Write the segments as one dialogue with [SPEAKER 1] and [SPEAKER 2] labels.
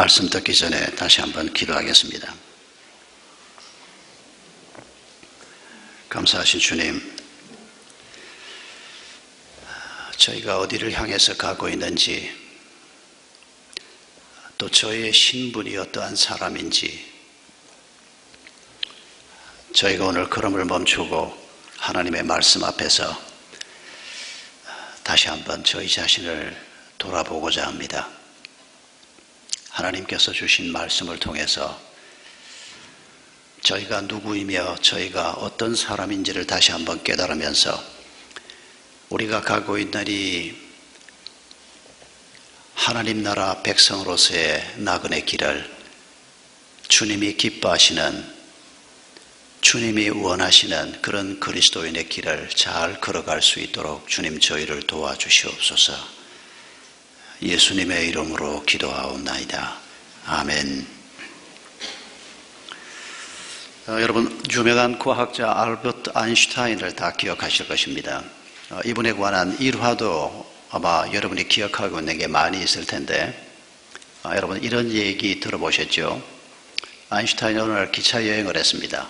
[SPEAKER 1] 말씀 듣기 전에 다시 한번 기도하겠습니다. 감사하신 주님, 저희가 어디를 향해서 가고 있는지, 또 저희의 신분이 어떠한 사람인지, 저희가 오늘 걸음을 멈추고 하나님의 말씀 앞에서 다시 한번 저희 자신을 돌아보고자 합니다. 하나님께서 주신 말씀을 통해서 저희가 누구이며 저희가 어떤 사람인지를 다시 한번 깨달으면서 우리가 가고 있는 이 하나님 나라 백성으로서의 나그네 길을 주님이 기뻐하시는, 주님이 원하시는 그런 그리스도인의 길을 잘 걸어갈 수 있도록 주님 저희를 도와주시옵소서. 예수님의 이름으로 기도하옵나이다. 아멘. 여러분, 유명한 과학자 알버트 아인슈타인을 다 기억하실 것입니다. 이분에 관한 일화도 아마 여러분이 기억하고 있는 게 많이 있을 텐데, 여러분 이런 얘기 들어보셨죠? 아인슈타인이 오늘 기차 여행을 했습니다.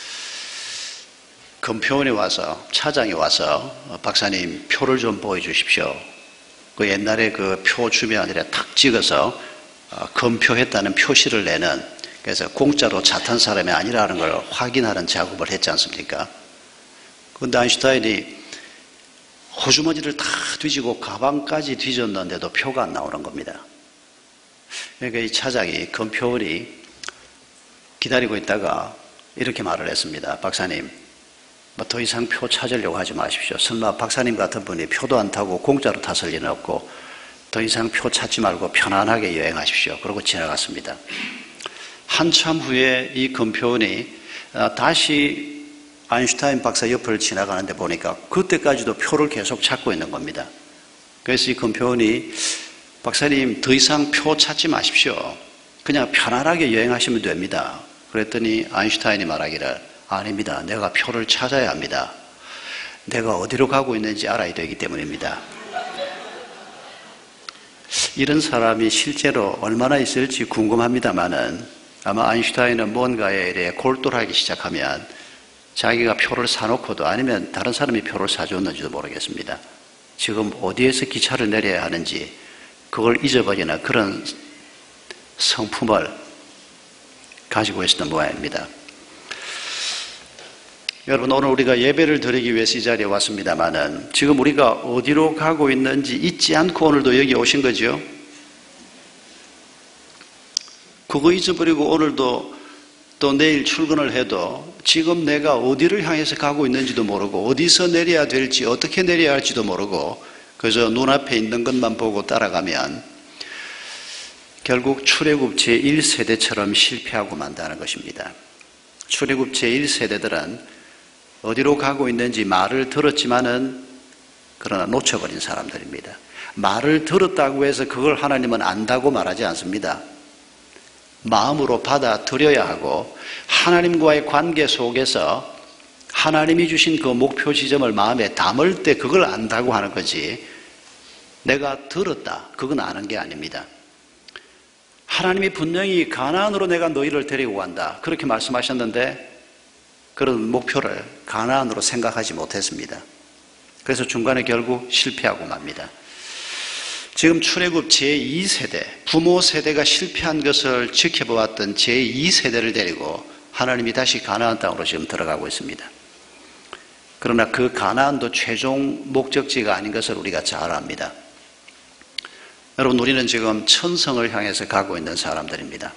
[SPEAKER 1] 금표원에 와서, 차장이 와서 박사님 표를 좀 보여주십시오. 그 옛날에 그 표 주변에 탁 찍어서 검표했다는 표시를 내는, 그래서 공짜로 차 탄 사람이 아니라는 걸 확인하는 작업을 했지 않습니까? 그런데 아인슈타인이 호주머니를 다 뒤지고 가방까지 뒤졌는데도 표가 안 나오는 겁니다. 그러니까 이 차장이, 검표원이 기다리고 있다가 이렇게 말을 했습니다. 박사님, 뭐 더 이상 표 찾으려고 하지 마십시오. 설마 박사님 같은 분이 표도 안 타고 공짜로 탔을 리는 없고, 더 이상 표 찾지 말고 편안하게 여행하십시오. 그러고 지나갔습니다. 한참 후에 이 검표원이 다시 아인슈타인 박사 옆을 지나가는데 보니까 그때까지도 표를 계속 찾고 있는 겁니다. 그래서 이 검표원이, 박사님 더 이상 표 찾지 마십시오. 그냥 편안하게 여행하시면 됩니다. 그랬더니 아인슈타인이 말하기를, 아닙니다. 내가 표를 찾아야 합니다. 내가 어디로 가고 있는지 알아야 되기 때문입니다. 이런 사람이 실제로 얼마나 있을지 궁금합니다만은, 아마 아인슈타인은 뭔가에 이래 골똘하기 시작하면 자기가 표를 사놓고도, 아니면 다른 사람이 표를 사줬는지도 모르겠습니다. 지금 어디에서 기차를 내려야 하는지 그걸 잊어버리는 그런 성품을 가지고 있었던 모양입니다. 여러분, 오늘 우리가 예배를 드리기 위해서 이 자리에 왔습니다만은, 지금 우리가 어디로 가고 있는지 잊지 않고 오늘도 여기 오신 거죠? 그거 잊어버리고 오늘도 또 내일 출근을 해도 지금 내가 어디를 향해서 가고 있는지도 모르고, 어디서 내려야 될지, 어떻게 내려야 할지도 모르고, 그래서 눈앞에 있는 것만 보고 따라가면 결국 출애굽 제1세대처럼 실패하고 만다는 것입니다. 출애굽 제1세대들은 어디로 가고 있는지 말을 들었지만은 그러나 놓쳐버린 사람들입니다. 말을 들었다고 해서 그걸 하나님은 안다고 말하지 않습니다. 마음으로 받아들여야 하고, 하나님과의 관계 속에서 하나님이 주신 그 목표 지점을 마음에 담을 때 그걸 안다고 하는 거지, 내가 들었다, 그건 아는 게 아닙니다. 하나님이 분명히 가나안으로 내가 너희를 데리고 간다, 그렇게 말씀하셨는데 그런 목표를 가나안으로 생각하지 못했습니다. 그래서 중간에 결국 실패하고 맙니다. 지금 출애굽 제2세대, 부모 세대가 실패한 것을 지켜보았던 제2세대를 데리고 하나님이 다시 가나안 땅으로 지금 들어가고 있습니다. 그러나 그 가나안도 최종 목적지가 아닌 것을 우리가 잘 압니다. 여러분, 우리는 지금 천성을 향해서 가고 있는 사람들입니다.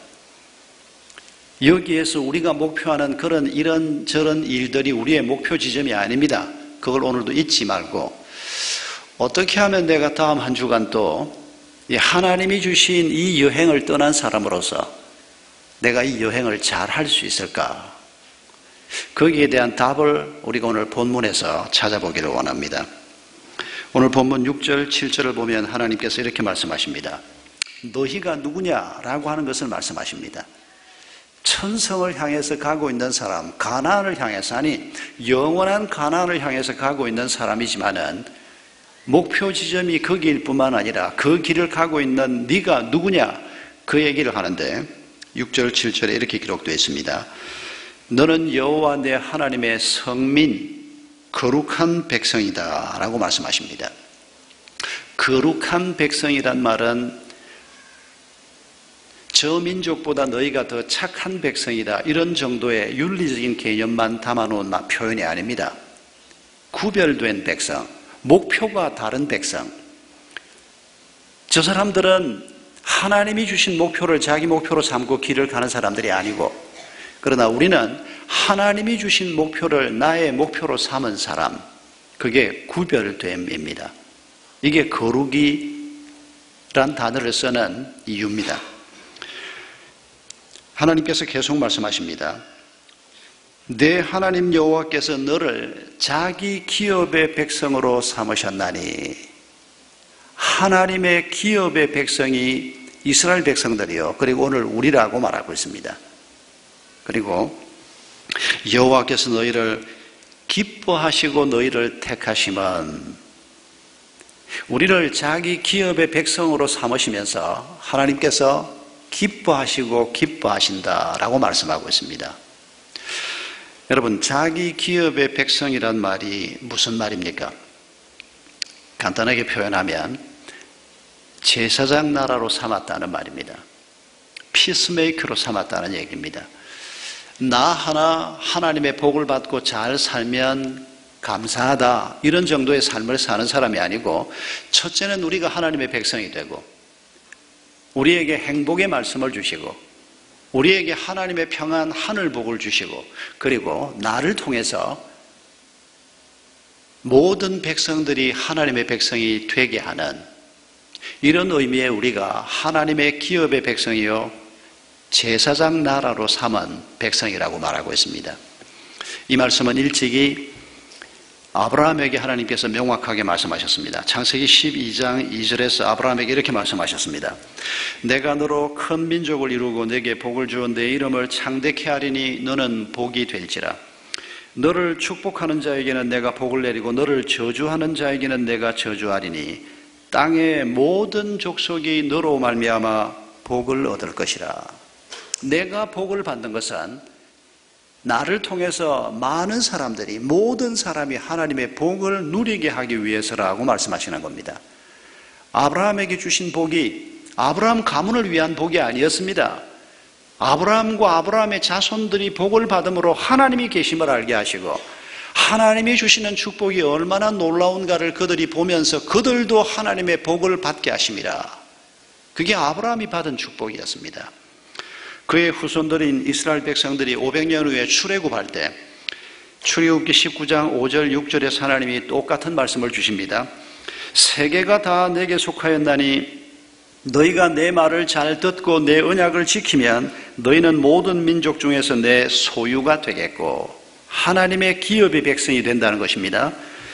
[SPEAKER 1] 여기에서 우리가 목표하는 그런 이런저런 일들이 우리의 목표 지점이 아닙니다. 그걸 오늘도 잊지 말고, 어떻게 하면 내가 다음 한 주간 또 하나님이 주신 이 여행을 떠난 사람으로서 내가 이 여행을 잘 할 수 있을까? 거기에 대한 답을 우리가 오늘 본문에서 찾아보기를 원합니다. 오늘 본문 6절, 7절을 보면 하나님께서 이렇게 말씀하십니다. 너희가 누구냐라고 하는 것을 말씀하십니다. 천성을 향해서 가고 있는 사람, 가나안을 향해서, 아니 영원한 가나안을 향해서 가고 있는 사람이지만은 목표 지점이 거기일 뿐만 아니라 그 길을 가고 있는 네가 누구냐, 그 얘기를 하는데 6절 7절에 이렇게 기록되어 있습니다. 너는 여호와 내 하나님의 성민 거룩한 백성이다 라고 말씀하십니다. 거룩한 백성이란 말은 저 민족보다 너희가 더 착한 백성이다 이런 정도의 윤리적인 개념만 담아놓은 표현이 아닙니다. 구별된 백성, 목표가 다른 백성. 저 사람들은 하나님이 주신 목표를 자기 목표로 삼고 길을 가는 사람들이 아니고, 그러나 우리는 하나님이 주신 목표를 나의 목표로 삼은 사람, 그게 구별됨입니다. 이게 거룩이란 단어를 쓰는 이유입니다. 하나님께서 계속 말씀하십니다. 내 하나님 여호와께서 너를 자기 기업의 백성으로 삼으셨나니. 하나님의 기업의 백성이 이스라엘 백성들이요, 그리고 오늘 우리라고 말하고 있습니다. 그리고 여호와께서 너희를 기뻐하시고 너희를 택하시면, 우리를 자기 기업의 백성으로 삼으시면서 하나님께서 기뻐하시고 기뻐하신다라고 말씀하고 있습니다. 여러분, 자기 기업의 백성이란 말이 무슨 말입니까? 간단하게 표현하면 제사장 나라로 삼았다는 말입니다. 피스메이커로 삼았다는 얘기입니다. 나 하나 하나님의 복을 받고 잘 살면 감사하다 이런 정도의 삶을 사는 사람이 아니고, 첫째는 우리가 하나님의 백성이 되고 우리에게 행복의 말씀을 주시고 우리에게 하나님의 평안 하늘 복을 주시고, 그리고 나를 통해서 모든 백성들이 하나님의 백성이 되게 하는 이런 의미의 우리가 하나님의 기업의 백성이요 제사장 나라로 삼은 백성이라고 말하고 있습니다. 이 말씀은 일찍이 아브라함에게 하나님께서 명확하게 말씀하셨습니다. 창세기 12장 2절에서 아브라함에게 이렇게 말씀하셨습니다. 내가 너로 큰 민족을 이루고 내게 복을 주어 내 이름을 창대케 하리니 너는 복이 될지라. 너를 축복하는 자에게는 내가 복을 내리고 너를 저주하는 자에게는 내가 저주하리니 땅의 모든 족속이 너로 말미암아 복을 얻을 것이라. 내가 복을 받는 것은 나를 통해서 많은 사람들이, 모든 사람이 하나님의 복을 누리게 하기 위해서라고 말씀하시는 겁니다. 아브라함에게 주신 복이 아브라함 가문을 위한 복이 아니었습니다. 아브라함과 아브라함의 자손들이 복을 받음으로 하나님이 계심을 알게 하시고, 하나님이 주시는 축복이 얼마나 놀라운가를 그들이 보면서 그들도 하나님의 복을 받게 하심이라. 그게 아브라함이 받은 축복이었습니다. 그의 후손들인 이스라엘 백성들이 500년 후에 출애굽할 때 출애굽기 19장 5절 6절에서 하나님이 똑같은 말씀을 주십니다. 세계가 다 내게 속하였나니 너희가 내 말을 잘 듣고 내 언약을 지키면 너희는 모든 민족 중에서 내 소유가 되겠고, 하나님의 기업의 백성이 된다는 것입니다.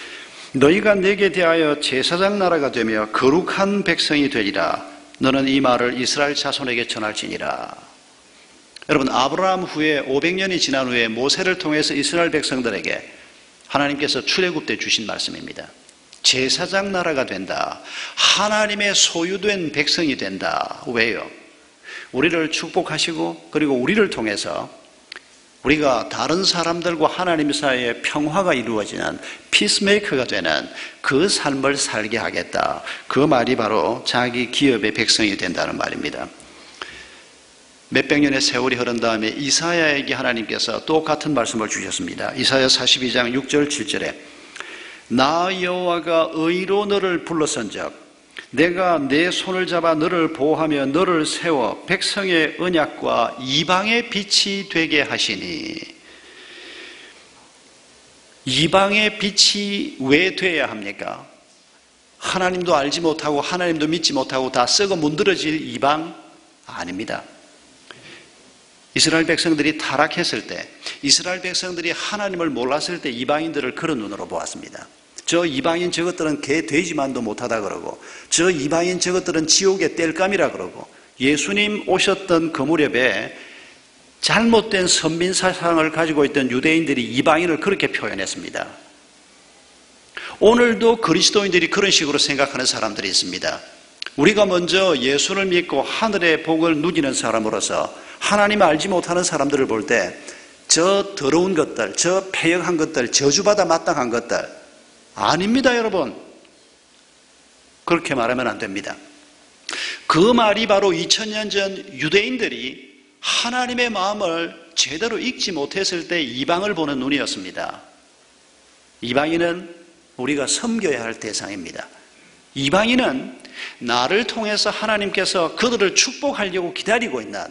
[SPEAKER 1] 너희가 내게 대하여 제사장 나라가 되며 거룩한 백성이 되리라. 너는 이 말을 이스라엘 자손에게 전할지니라. 여러분, 아브라함 후에 500년이 지난 후에 모세를 통해서 이스라엘 백성들에게 하나님께서 출애굽 때 주신 말씀입니다. 제사장 나라가 된다. 하나님의 소유된 백성이 된다. 왜요? 우리를 축복하시고, 그리고 우리를 통해서 우리가 다른 사람들과 하나님 사이에 평화가 이루어지는 피스메이커가 되는 그 삶을 살게 하겠다. 그 말이 바로 자기 기업의 백성이 된다는 말입니다. 몇백 년의 세월이 흐른 다음에 이사야에게 하나님께서 똑같은 말씀을 주셨습니다. 이사야 42장 6절 7절에 나 여호와가 의로 너를 불러선적 내가 내 손을 잡아 너를 보호하며 너를 세워 백성의 언약과 이방의 빛이 되게 하시니. 이방의 빛이 왜 돼야 합니까? 하나님도 알지 못하고 하나님도 믿지 못하고 다 썩어 문드러질 이방? 아닙니다. 이스라엘 백성들이 타락했을 때, 이스라엘 백성들이 하나님을 몰랐을 때 이방인들을 그런 눈으로 보았습니다. 저 이방인 저것들은 개 돼지만도 못하다 그러고, 저 이방인 저것들은 지옥의 땔감이라 그러고, 예수님 오셨던 그 무렵에 잘못된 선민 사상을 가지고 있던 유대인들이 이방인을 그렇게 표현했습니다. 오늘도 그리스도인들이 그런 식으로 생각하는 사람들이 있습니다. 우리가 먼저 예수를 믿고 하늘의 복을 누리는 사람으로서 하나님 알지 못하는 사람들을 볼 때 저 더러운 것들, 저 패역한 것들, 저주받아 마땅한 것들 아닙니다, 여러분. 그렇게 말하면 안 됩니다. 그 말이 바로 2000년 전 유대인들이 하나님의 마음을 제대로 읽지 못했을 때 이방을 보는 눈이었습니다. 이방인은 우리가 섬겨야 할 대상입니다. 이방인은 나를 통해서 하나님께서 그들을 축복하려고 기다리고 있는,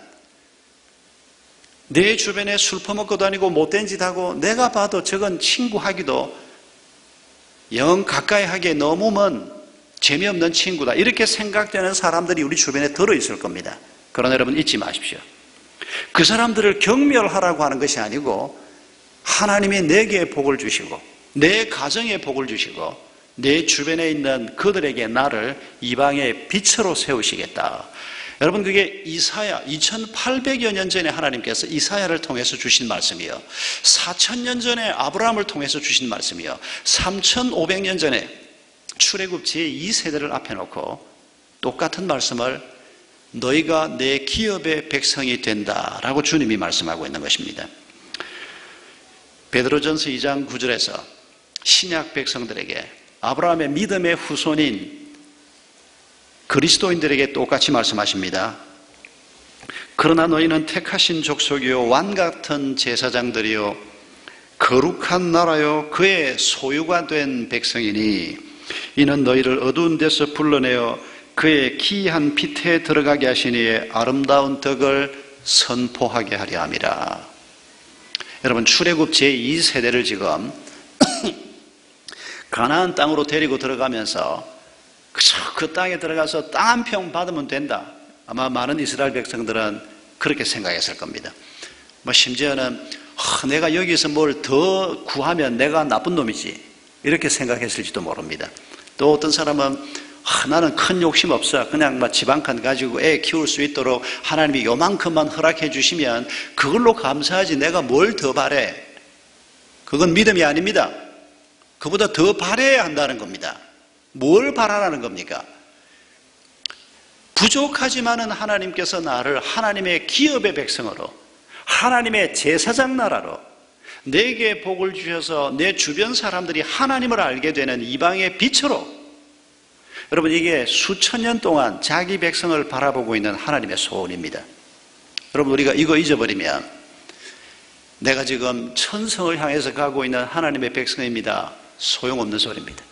[SPEAKER 1] 내 주변에 술 퍼먹고 다니고 못된 짓 하고 내가 봐도 저건 친구하기도 영 가까이 하기에 너무 먼 재미없는 친구다, 이렇게 생각되는 사람들이 우리 주변에 들어있을 겁니다. 그러나 여러분 잊지 마십시오. 그 사람들을 경멸하라고 하는 것이 아니고 하나님이 내게 복을 주시고 내 가정에 복을 주시고 내 주변에 있는 그들에게 나를 이방의 빛으로 세우시겠다. 여러분, 그게 이사야 2800여 년 전에 하나님께서 이사야를 통해서 주신 말씀이요, 4000년 전에 아브라함을 통해서 주신 말씀이요, 3500년 전에 출애굽 제2세대를 앞에 놓고 똑같은 말씀을 너희가 내 기업의 백성이 된다라고 주님이 말씀하고 있는 것입니다. 베드로전서 2장 9절에서 신약 백성들에게, 아브라함의 믿음의 후손인 그리스도인들에게 똑같이 말씀하십니다. 그러나 너희는 택하신 족속이요 왕같은 제사장들이요 거룩한 나라요 그의 소유가 된 백성이니 이는 너희를 어두운 데서 불러내어 그의 기이한 빛에 들어가게 하시니 아름다운 덕을 선포하게 하려 함이라. 여러분, 출애굽 제2세대를 지금 가나안 땅으로 데리고 들어가면서 그 땅에 들어가서 땅 한 평 받으면 된다. 아마 많은 이스라엘 백성들은 그렇게 생각했을 겁니다. 심지어는 내가 여기서 뭘 더 구하면 내가 나쁜 놈이지, 이렇게 생각했을지도 모릅니다. 또 어떤 사람은 나는 큰 욕심 없어, 그냥 집 한 칸 가지고 애 키울 수 있도록 하나님이 요만큼만 허락해 주시면 그걸로 감사하지 내가 뭘 더 바래. 그건 믿음이 아닙니다. 그보다 더 바래야 한다는 겁니다. 뭘 바라라는 겁니까? 부족하지만은 하나님께서 나를 하나님의 기업의 백성으로, 하나님의 제사장 나라로, 내게 복을 주셔서 내 주변 사람들이 하나님을 알게 되는 이방의 빛으로, 여러분, 이게 수천 년 동안 자기 백성을 바라보고 있는 하나님의 소원입니다. 여러분, 우리가 이거 잊어버리면 내가 지금 천성을 향해서 가고 있는 하나님의 백성입니다, 소용없는 소리입니다.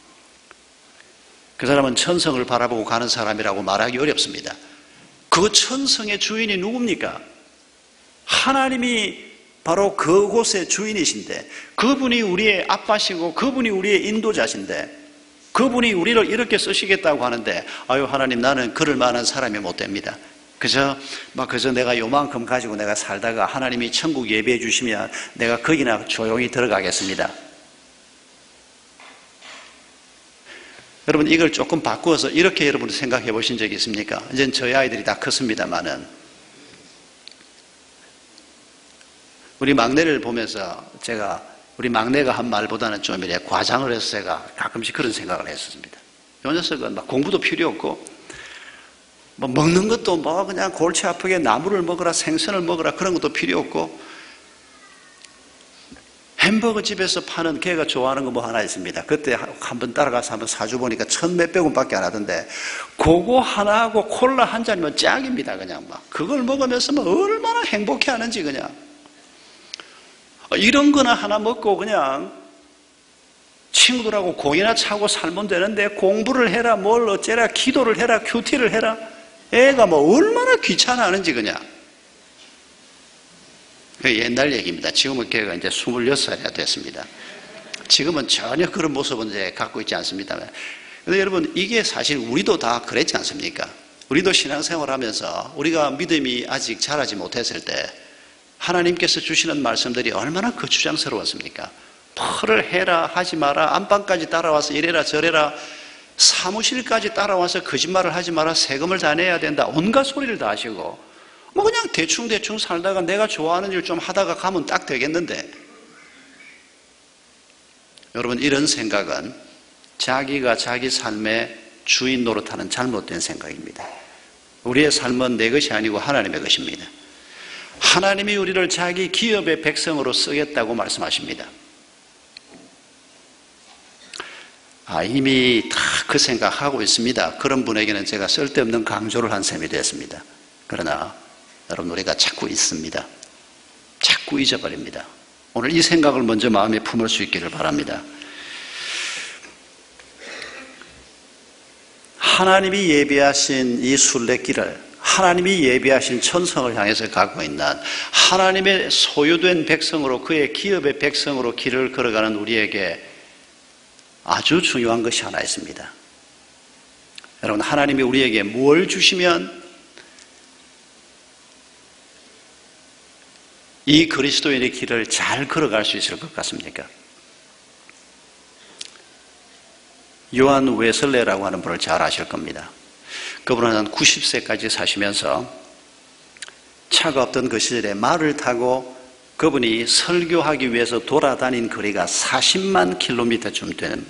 [SPEAKER 1] 그 사람은 천성을 바라보고 가는 사람이라고 말하기 어렵습니다. 그 천성의 주인이 누굽니까? 하나님이 바로 그곳의 주인이신데, 그분이 우리의 아빠시고 그분이 우리의 인도자신데, 그분이 우리를 이렇게 쓰시겠다고 하는데, 아유 하나님, 나는 그럴 만한 사람이 못 됩니다. 그저 내가 요만큼 가지고 내가 살다가 하나님이 천국 예배해 주시면 내가 거기나 조용히 들어가겠습니다. 여러분, 이걸 조금 바꾸어서 이렇게 여러분 생각해 보신 적이 있습니까? 이젠 저희 아이들이 다 컸습니다만은, 우리 막내를 보면서 제가 우리 막내가 한 말보다는 좀 이렇게 과장을 해서 제가 가끔씩 그런 생각을 했었습니다. 이 녀석은 공부도 필요 없고, 먹는 것도 그냥 골치 아프게 나물을 먹어라, 생선을 먹어라, 그런 것도 필요 없고, 햄버거 집에서 파는 걔가 좋아하는 거 하나 있습니다. 그때 한번 따라가서 한번 사주 보니까 1,000몇백 원밖에 안 하던데, 그거 하나하고 콜라 한 잔이면 짱입니다. 그냥 그걸 먹으면서 얼마나 행복해 하는지, 그냥. 이런 거나 하나 먹고 그냥 친구들하고 고기나 차고 살면 되는데, 공부를 해라, 뭘 어째라, 기도를 해라, 큐티를 해라, 애가 얼마나 귀찮아 하는지, 그냥. 옛날 얘기입니다. 지금은 걔가 이제 26살이나 됐습니다. 지금은 전혀 그런 모습은 이제 갖고 있지 않습니다만. 근데 여러분, 이게 사실 우리도 다 그랬지 않습니까? 우리도 신앙생활 하면서 우리가 믿음이 아직 자라지 못했을 때 하나님께서 주시는 말씀들이 얼마나 거추장스러웠습니까? 펄을 해라, 하지 마라, 안방까지 따라와서 이래라 저래라, 사무실까지 따라와서 거짓말을 하지 마라, 세금을 다 내야 된다, 온갖 소리를 다 하시고, 그냥 대충 살다가 내가 좋아하는 일 좀 하다가 가면 딱 되겠는데, 여러분, 이런 생각은 자기가 자기 삶의 주인 노릇하는 잘못된 생각입니다. 우리의 삶은 내 것이 아니고 하나님의 것입니다. 하나님이 우리를 자기 기업의 백성으로 쓰겠다고 말씀하십니다. 이미 다 그 생각하고 있습니다. 그런 분에게는 제가 쓸데없는 강조를 한 셈이 되었습니다. 그러나 여러분, 우리가 자꾸 잊습니다. 자꾸 잊어버립니다. 오늘 이 생각을 먼저 마음에 품을 수 있기를 바랍니다. 하나님이 예비하신 이 순례길을, 하나님이 예비하신 천성을 향해서 가고 있는 하나님의 소유된 백성으로, 그의 기업의 백성으로 길을 걸어가는 우리에게 아주 중요한 것이 하나 있습니다. 여러분, 하나님이 우리에게 뭘 주시면 이 그리스도인의 길을 잘 걸어갈 수 있을 것 같습니까? 요한 웨슬레라고 하는 분을 잘 아실 겁니다. 그분은 한 90세까지 사시면서 차가 없던 그 시절에 말을 타고 그분이 설교하기 위해서 돌아다닌 거리가 40만 킬로미터쯤 되는,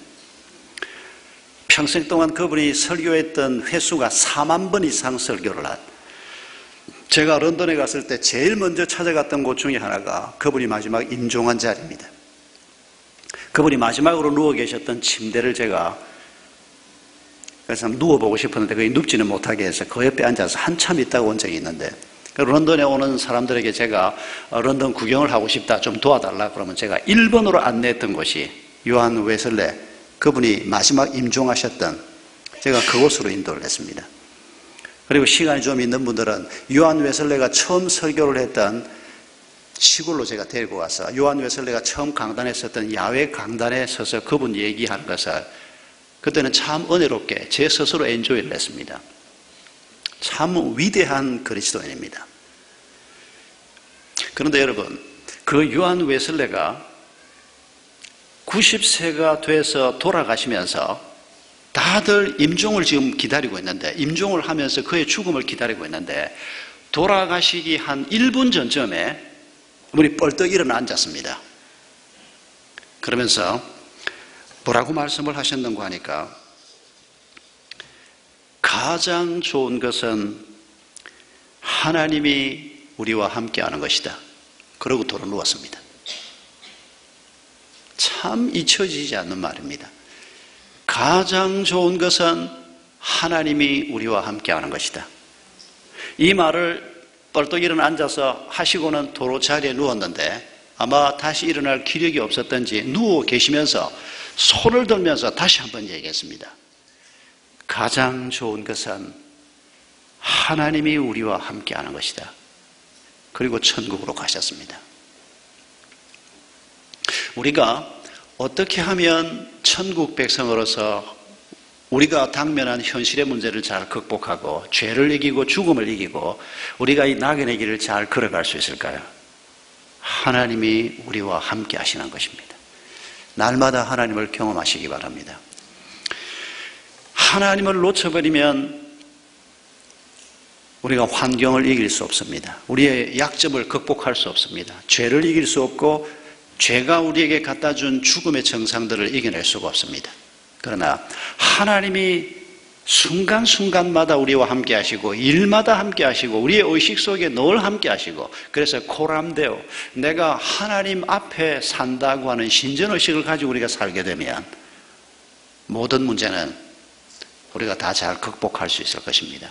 [SPEAKER 1] 평생 동안 그분이 설교했던 횟수가 4만 번 이상 설교를 한, 제가 런던에 갔을 때 제일 먼저 찾아갔던 곳 중에 하나가 그분이 마지막 임종한 자리입니다. 그분이 마지막으로 누워 계셨던 침대를 제가 그래서 누워보고 싶었는데 거기 눕지는 못하게 해서 그 옆에 앉아서 한참 있다가 온 적이 있는데, 런던에 오는 사람들에게 제가 런던 구경을 하고 싶다, 좀 도와달라 그러면 제가 1번으로 안내했던 곳이 요한 웨슬레, 그분이 마지막 임종하셨던, 제가 그곳으로 인도를 했습니다. 그리고 시간이 좀 있는 분들은 요한 웨슬레가 처음 설교를 했던 시골로 제가 데리고 가서 요한 웨슬레가 처음 강단했었던 야외 강단에 서서 그분 얘기하는 것을 그때는 참 은혜롭게 제 스스로 엔조이를 했습니다. 참 위대한 그리스도인입니다. 그런데 여러분, 그 요한 웨슬레가 90세가 돼서 돌아가시면서 다들 임종을 지금 기다리고 있는데, 임종을 하면서 그의 죽음을 기다리고 있는데, 돌아가시기 한 1분 전쯤에 우리 뻘떡 일어나 앉았습니다. 그러면서 뭐라고 말씀을 하셨는가 하니까, 가장 좋은 것은 하나님이 우리와 함께하는 것이다. 그러고 돌아 누웠습니다. 참 잊혀지지 않는 말입니다. 가장 좋은 것은 하나님이 우리와 함께하는 것이다. 이 말을 뻘떡 일어나 앉아서 하시고는 도로 자리에 누웠는데, 아마 다시 일어날 기력이 없었던지 누워 계시면서 손을 들면서 다시 한번 얘기했습니다. 가장 좋은 것은 하나님이 우리와 함께하는 것이다. 그리고 천국으로 가셨습니다. 우리가 어떻게 하면 천국 백성으로서 우리가 당면한 현실의 문제를 잘 극복하고 죄를 이기고 죽음을 이기고 우리가 이 낙연의 길을 잘 걸어갈 수 있을까요? 하나님이 우리와 함께 하시는 것입니다. 날마다 하나님을 경험하시기 바랍니다. 하나님을 놓쳐버리면 우리가 환경을 이길 수 없습니다. 우리의 약점을 극복할 수 없습니다. 죄를 이길 수 없고 죄가 우리에게 갖다 준 죽음의 정상들을 이겨낼 수가 없습니다. 그러나 하나님이 순간순간마다 우리와 함께 하시고 일마다 함께 하시고 우리의 의식 속에 늘 함께 하시고, 그래서 코람데오, 내가 하나님 앞에 산다고 하는 신전의식을 가지고 우리가 살게 되면 모든 문제는 우리가 다 잘 극복할 수 있을 것입니다.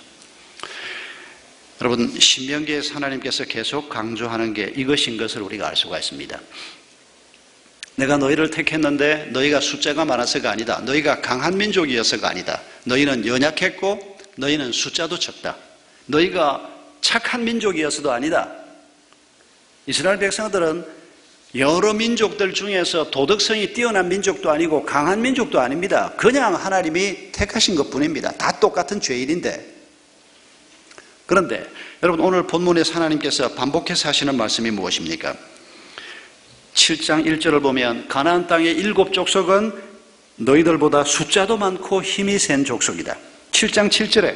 [SPEAKER 1] 여러분, 신명기에서 하나님께서 계속 강조하는 게 이것인 것을 우리가 알 수가 있습니다. 내가 너희를 택했는데 너희가 숫자가 많아서가 아니다. 너희가 강한 민족이어서가 아니다. 너희는 연약했고 너희는 숫자도 적다. 너희가 착한 민족이어서도 아니다. 이스라엘 백성들은 여러 민족들 중에서 도덕성이 뛰어난 민족도 아니고 강한 민족도 아닙니다. 그냥 하나님이 택하신 것뿐입니다. 다 똑같은 죄인인데. 그런데 여러분, 오늘 본문에서 하나님께서 반복해서 하시는 말씀이 무엇입니까? 7장 1절을 보면 가나안 땅의 7 족속은 너희들보다 숫자도 많고 힘이 센 족속이다. 7장 7절에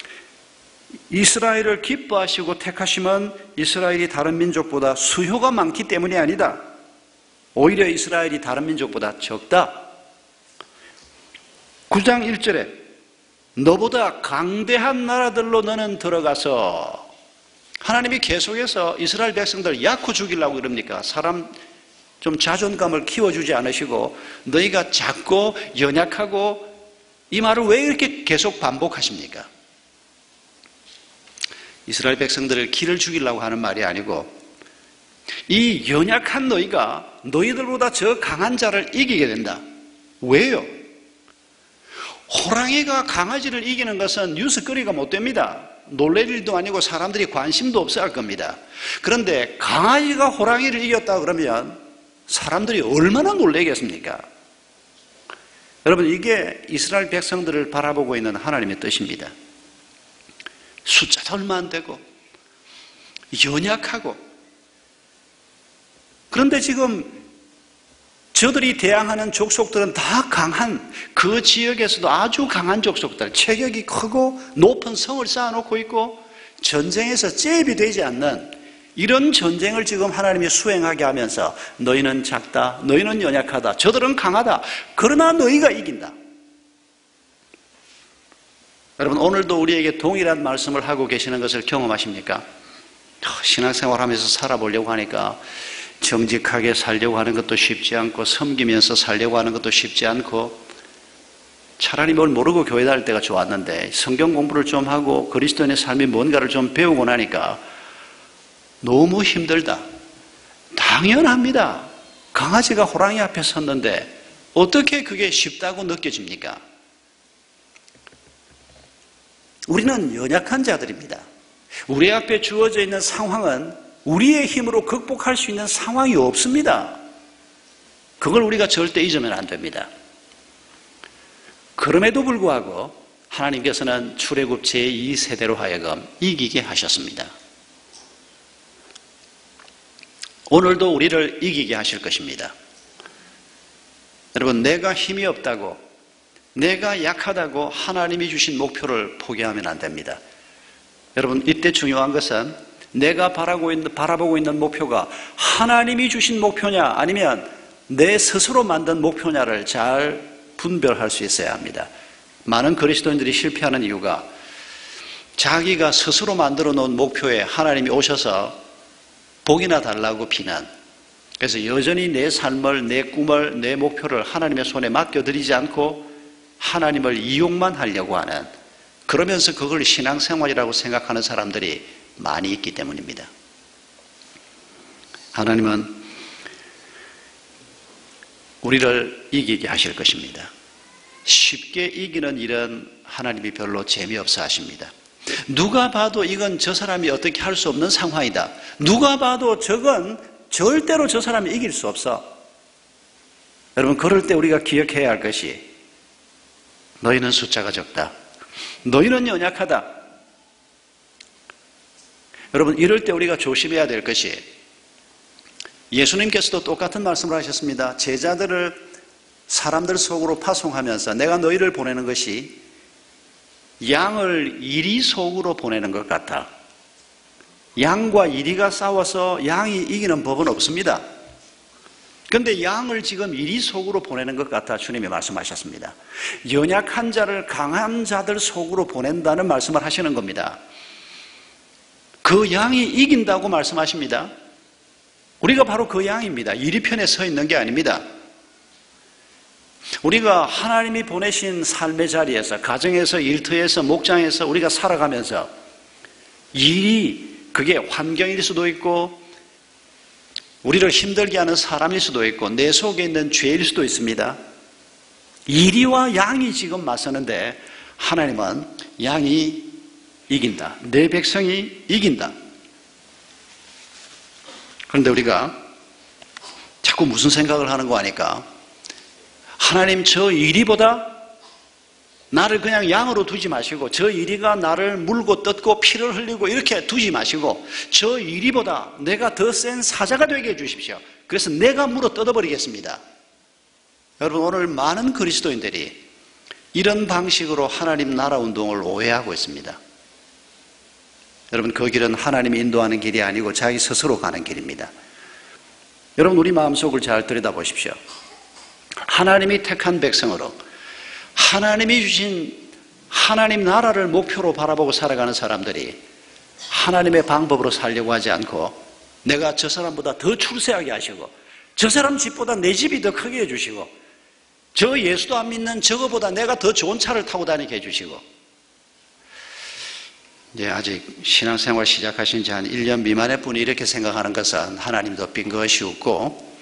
[SPEAKER 1] 이스라엘을 기뻐하시고 택하심은 이스라엘이 다른 민족보다 수효가 많기 때문이 아니다. 오히려 이스라엘이 다른 민족보다 적다. 9장 1절에 너보다 강대한 나라들로 너는 들어가서, 하나님이 계속해서 이스라엘 백성들 약호 죽이려고 그럽니까? 사람 좀 자존감을 키워주지 않으시고 너희가 작고 연약하고, 이 말을 왜 이렇게 계속 반복하십니까? 이스라엘 백성들을 기를 죽이려고 하는 말이 아니고, 이 연약한 너희가 너희들보다 저 강한 자를 이기게 된다. 왜요? 호랑이가 강아지를 이기는 것은 뉴스거리가 못 됩니다. 놀랄 일도 아니고 사람들이 관심도 없어 할 겁니다. 그런데 강아지가 호랑이를 이겼다 그러면 사람들이 얼마나 놀라겠습니까? 여러분, 이게 이스라엘 백성들을 바라보고 있는 하나님의 뜻입니다. 숫자도 얼마 안 되고 연약하고, 그런데 지금 저들이 대항하는 족속들은 다 강한, 그 지역에서도 아주 강한 족속들, 체격이 크고 높은 성을 쌓아놓고 있고 전쟁에서 잽이 되지 않는 이런 전쟁을 지금 하나님이 수행하게 하면서 너희는 작다, 너희는 연약하다, 저들은 강하다, 그러나 너희가 이긴다. 여러분, 오늘도 우리에게 동일한 말씀을 하고 계시는 것을 경험하십니까? 신앙생활하면서 살아보려고 하니까 정직하게 살려고 하는 것도 쉽지 않고, 섬기면서 살려고 하는 것도 쉽지 않고, 차라리 뭘 모르고 교회 다닐 때가 좋았는데 성경 공부를 좀 하고 그리스도인의 삶이 뭔가를 좀 배우고 나니까 너무 힘들다. 당연합니다. 강아지가 호랑이 앞에 섰는데 어떻게 그게 쉽다고 느껴집니까? 우리는 연약한 자들입니다. 우리 앞에 주어져 있는 상황은 우리의 힘으로 극복할 수 있는 상황이 없습니다. 그걸 우리가 절대 잊으면 안 됩니다. 그럼에도 불구하고 하나님께서는 출애굽 제2세대로 하여금 이기게 하셨습니다. 오늘도 우리를 이기게 하실 것입니다. 여러분, 내가 힘이 없다고, 내가 약하다고 하나님이 주신 목표를 포기하면 안 됩니다. 여러분, 이때 중요한 것은 내가 바라보고 있는 목표가 하나님이 주신 목표냐 아니면 내 스스로 만든 목표냐를 잘 분별할 수 있어야 합니다. 많은 그리스도인들이 실패하는 이유가 자기가 스스로 만들어 놓은 목표에 하나님이 오셔서 복이나 달라고 비난, 그래서 여전히 내 삶을, 내 꿈을, 내 목표를 하나님의 손에 맡겨드리지 않고 하나님을 이용만 하려고 하는, 그러면서 그걸 신앙생활이라고 생각하는 사람들이 많이 있기 때문입니다. 하나님은 우리를 이기게 하실 것입니다. 쉽게 이기는 일은 하나님이 별로 재미없어 하십니다. 누가 봐도 이건 저 사람이 어떻게 할 수 없는 상황이다. 누가 봐도 저건 절대로 저 사람이 이길 수 없어. 여러분, 그럴 때 우리가 기억해야 할 것이, 너희는 숫자가 적다. 너희는 연약하다. 여러분, 이럴 때 우리가 조심해야 될 것이, 예수님께서도 똑같은 말씀을 하셨습니다. 제자들을 사람들 속으로 파송하면서 내가 너희를 보내는 것이 양을 이리 속으로 보내는 것 같아. 양과 이리가 싸워서 양이 이기는 법은 없습니다. 그런데 양을 지금 이리 속으로 보내는 것 같아 주님이 말씀하셨습니다. 연약한 자를 강한 자들 속으로 보낸다는 말씀을 하시는 겁니다. 그 양이 이긴다고 말씀하십니다. 우리가 바로 그 양입니다. 이리 편에 서 있는 게 아닙니다. 우리가 하나님이 보내신 삶의 자리에서, 가정에서, 일터에서, 목장에서 우리가 살아가면서 일이, 그게 환경일 수도 있고 우리를 힘들게 하는 사람일 수도 있고 내 속에 있는 죄일 수도 있습니다. 이리와 양이 지금 맞서는데 하나님은 양이 이긴다. 내 백성이 이긴다. 그런데 우리가 자꾸 무슨 생각을 하는 거 아니까, 하나님, 저 이리보다 나를 그냥 양으로 두지 마시고, 저 이리가 나를 물고 뜯고 피를 흘리고 이렇게 두지 마시고, 저 이리보다 내가 더 센 사자가 되게 해주십시오. 그래서 내가 물어 뜯어버리겠습니다. 여러분, 오늘 많은 그리스도인들이 이런 방식으로 하나님 나라 운동을 오해하고 있습니다. 여러분, 그 길은 하나님이 인도하는 길이 아니고 자기 스스로 가는 길입니다. 여러분, 우리 마음속을 잘 들여다보십시오. 하나님이 택한 백성으로, 하나님이 주신 하나님 나라를 목표로 바라보고 살아가는 사람들이 하나님의 방법으로 살려고 하지 않고 내가 저 사람보다 더 출세하게 하시고 저 사람 집보다 내 집이 더 크게 해주시고 저 예수도 안 믿는 저거보다 내가 더 좋은 차를 타고 다니게 해주시고 이제 아직 신앙생활 시작하신 지 한 1년 미만의 분이 이렇게 생각하는 것은 하나님도 빙긋이 웃고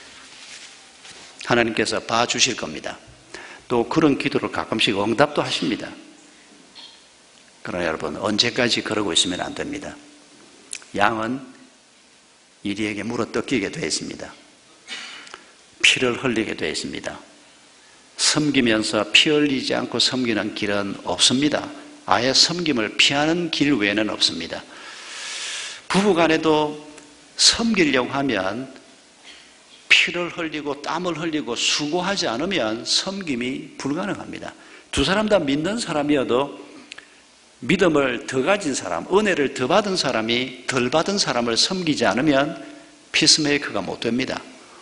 [SPEAKER 1] 하나님께서 봐주실 겁니다. 또 그런 기도를 가끔씩 응답도 하십니다. 그러나 여러분 언제까지 그러고 있으면 안 됩니다. 양은 이리에게 물어뜯기게 되어 있습니다. 피를 흘리게 되어 있습니다. 섬기면서 피 흘리지 않고 섬기는 길은 없습니다. 아예 섬김을 피하는 길 외에는 없습니다. 부부간에도 섬기려고 하면 피를 흘리고 땀을 흘리고 수고하지 않으면 섬김이 불가능합니다. 두 사람 다 믿는 사람이어도 믿음을 더 가진 사람, 은혜를 더 받은 사람이 덜 받은 사람을 섬기지 않으면 피스메이커가 못 됩니다.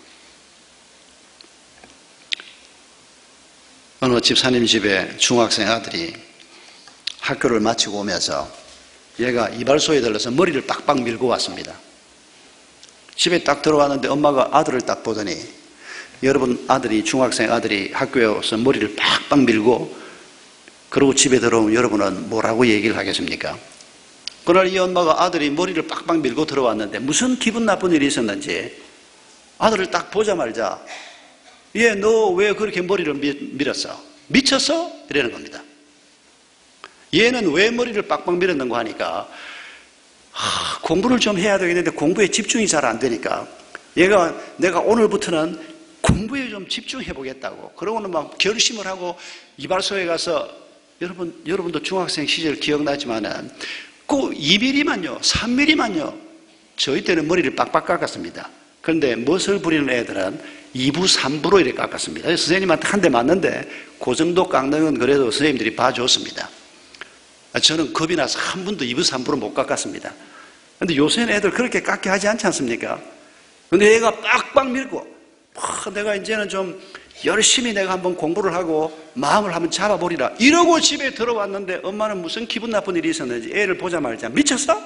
[SPEAKER 1] 어느 집사님 집에 중학생 아들이 학교를 마치고 오면서 얘가 이발소에 들러서 머리를 빡빡 밀고 왔습니다. 집에 딱 들어왔는데 엄마가 아들을 딱 보더니 여러분 아들이 중학생 아들이 학교에 와서 머리를 빡빡 밀고 그러고 집에 들어오면 여러분은 뭐라고 얘기를 하겠습니까? 그날 이 엄마가 아들이 머리를 빡빡 밀고 들어왔는데 무슨 기분 나쁜 일이 있었는지 아들을 딱 보자마자 얘 너 왜 그렇게 머리를 밀었어? 미쳤어? 이러는 겁니다. 얘는 왜 머리를 빡빡 밀었는가 하니까 공부를 좀 해야 되겠는데 공부에 집중이 잘 안 되니까 얘가 내가 오늘부터는 공부에 좀 집중해 보겠다고 그러고는 막 결심을 하고 이발소에 가서 여러분도 중학생 시절 기억나지만은 꼭 2mm만요 3mm만요 저희 때는 머리를 빡빡 깎았습니다. 그런데 멋을 부리는 애들은 2부 3부로 이렇게 깎았습니다. 선생님한테 한 대 맞는데 그 정도 깎는 건 그래도 선생님들이 봐줬습니다. 저는 겁이 나서 한 번도 2부 3부로 못 깎았습니다. 그런데 요새는 애들 그렇게 깎게 하지 않지 않습니까? 근데 얘가 빡빡 밀고 내가 이제는 좀 열심히 내가 한번 공부를 하고 마음을 한번 잡아보리라 이러고 집에 들어왔는데 엄마는 무슨 기분 나쁜 일이 있었는지 애를 보자마자 미쳤어?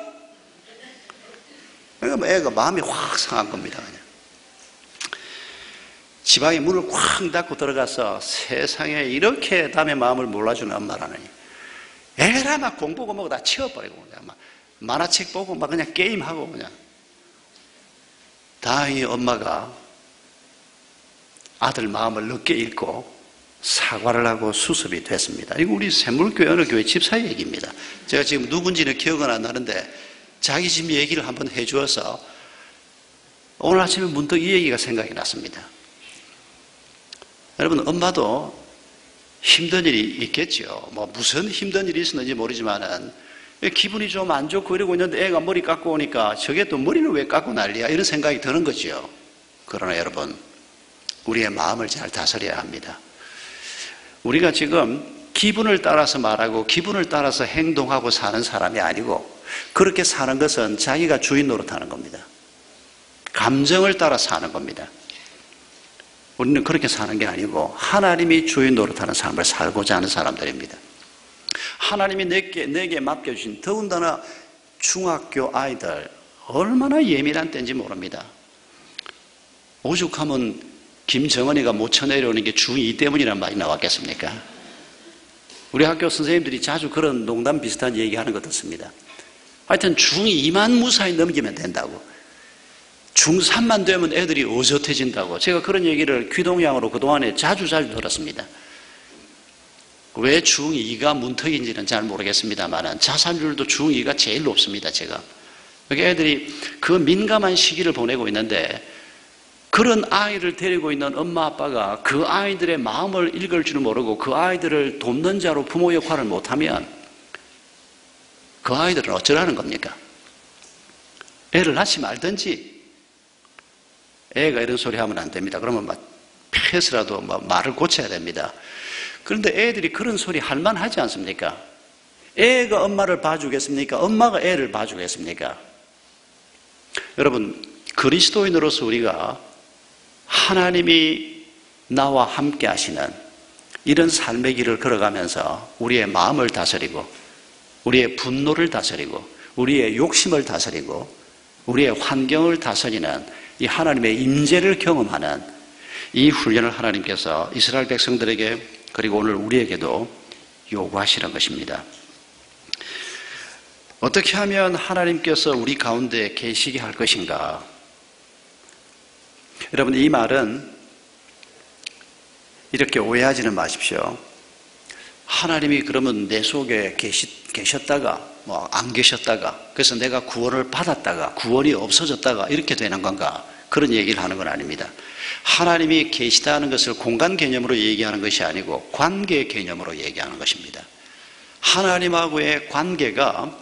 [SPEAKER 1] 그러니까 애가 마음이 확 상한 겁니다. 그냥. 지방에 문을 쾅 닫고 들어가서 세상에 이렇게 남의 마음을 몰라주는 엄마라니 애라 막 공부고 뭐고 다 치워버리고 그냥 막 만화책 보고 막 그냥 게임하고 그냥 다행히 엄마가 아들 마음을 늦게 읽고 사과를 하고 수습이 됐습니다. 이거 우리 샘물교회 어느 교회 집사 얘기입니다. 제가 지금 누군지는 기억은 안 나는데 자기 집 얘기를 한번 해주어서 오늘 아침에 문득 이 얘기가 생각이 났습니다. 여러분 엄마도 힘든 일이 있겠죠. 뭐 무슨 힘든 일이 있었는지 모르지만은 기분이 좀 안 좋고 이러고 있는데 애가 머리 깎고 오니까 저게 또 머리는 왜 깎고 난리야 이런 생각이 드는 거죠. 그러나 여러분 우리의 마음을 잘 다스려야 합니다. 우리가 지금 기분을 따라서 말하고 기분을 따라서 행동하고 사는 사람이 아니고 그렇게 사는 것은 자기가 주인 노릇하는 겁니다. 감정을 따라 사는 겁니다. 우리는 그렇게 사는 게 아니고 하나님이 주인 노릇하는 삶을 살고자 하는 사람들입니다. 하나님이 내게 맡겨주신 더군다나 중학교 아이들 얼마나 예민한 때인지 모릅니다. 오죽하면 김정은이가 못 쳐내려오는 게 중2 때문이란 말이 나왔겠습니까? 우리 학교 선생님들이 자주 그런 농담 비슷한 얘기하는 것 같습니다. 하여튼 중2만 무사히 넘기면 된다고. 중3만 되면 애들이 어젓해진다고. 제가 그런 얘기를 귀동양으로 그동안에 자주 들었습니다. 왜 중2가 문턱인지는 잘 모르겠습니다만 자살률도 중2가 제일 높습니다. 제가. 그러니까 애들이 그 민감한 시기를 보내고 있는데 그런 아이를 데리고 있는 엄마 아빠가 그 아이들의 마음을 읽을 줄 모르고 그 아이들을 돕는 자로 부모 역할을 못하면 그 아이들은 어쩌라는 겁니까? 애를 낳지 말든지. 애가 이런 소리 하면 안 됩니다. 그러면 막 패스라도 말을 고쳐야 됩니다. 그런데 애들이 그런 소리 할 만하지 않습니까? 애가 엄마를 봐주겠습니까? 엄마가 애를 봐주겠습니까? 여러분 그리스도인으로서 우리가 하나님이 나와 함께 하시는 이런 삶의 길을 걸어가면서 우리의 마음을 다스리고 우리의 분노를 다스리고 우리의 욕심을 다스리고 우리의 환경을 다스리는 이 하나님의 임재를 경험하는 이 훈련을 하나님께서 이스라엘 백성들에게 그리고 오늘 우리에게도 요구하시는 것입니다. 어떻게 하면 하나님께서 우리 가운데 계시게 할 것인가? 여러분, 이 말은 이렇게 오해하지는 마십시오. 하나님이 그러면 내 속에 계셨다가 안 계셨다가 그래서 내가 구원을 받았다가 구원이 없어졌다가 이렇게 되는 건가? 그런 얘기를 하는 건 아닙니다. 하나님이 계시다는 것을 공간 개념으로 얘기하는 것이 아니고 관계 개념으로 얘기하는 것입니다. 하나님하고의 관계가